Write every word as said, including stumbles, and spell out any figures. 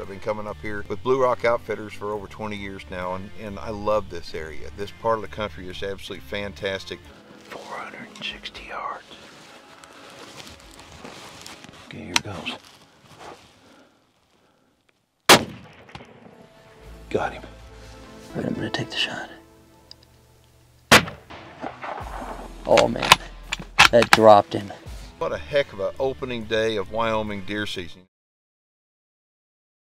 I've been coming up here with Blue Rock Outfitters for over twenty years now, and, and I love this area. This part of the country is absolutely fantastic. four hundred sixty yards. Okay, here goes. Got him. All right, I'm gonna take the shot. Oh man, that dropped him. What a heck of an opening day of Wyoming deer season.